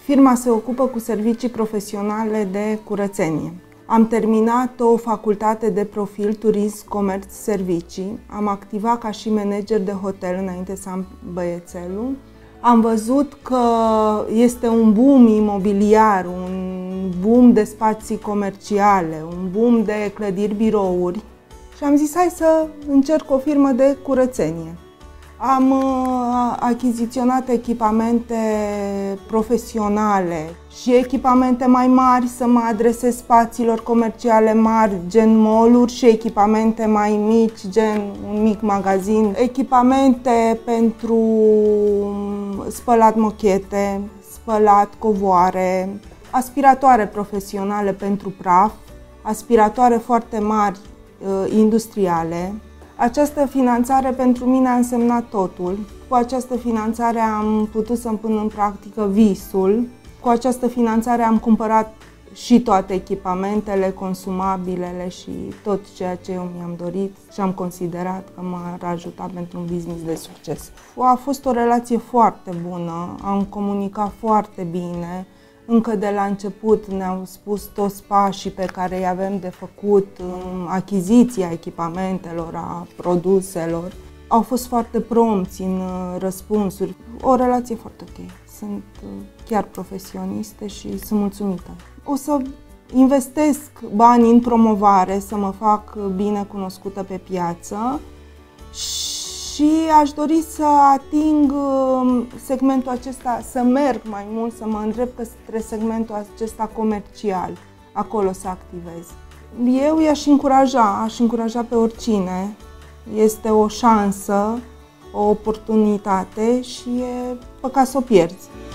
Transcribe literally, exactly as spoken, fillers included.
Firma se ocupă cu servicii profesionale de curățenie. Am terminat o facultate de profil turism, comerț, servicii. Am activat ca și manager de hotel înainte să am băiețelul. Am văzut că este un boom imobiliar, un boom de spații comerciale, un boom de clădiri birouri și am zis hai să încerc o firmă de curățenie. Am achiziționat echipamente profesionale și echipamente mai mari să mă adresez spațiilor comerciale mari, gen mall-uri, și echipamente mai mici, gen un mic magazin. Echipamente pentru spălat mochete, spălat covoare, aspiratoare profesionale pentru praf, aspiratoare foarte mari industriale. Această finanțare pentru mine a însemnat totul. Cu această finanțare am putut să-mi pun în practică visul. Cu această finanțare am cumpărat și toate echipamentele, consumabilele și tot ceea ce eu mi-am dorit și am considerat că m-ar ajuta pentru un business de succes. A fost o relație foarte bună, am comunicat foarte bine. Încă de la început ne-au spus toți pașii pe care îi avem de făcut în achiziția echipamentelor, a produselor. Au fost foarte prompți în răspunsuri. O relație foarte ok. Sunt chiar profesioniste și sunt mulțumită. O să investesc bani în promovare, să mă fac bine cunoscută pe piață și aș dori să ating segmentul acesta, să merg mai mult, să mă îndrept către segmentul acesta comercial, acolo să activez. Eu i-aș încuraja, aș încuraja pe oricine. Este o șansă, o oportunitate și e păcat să o pierzi.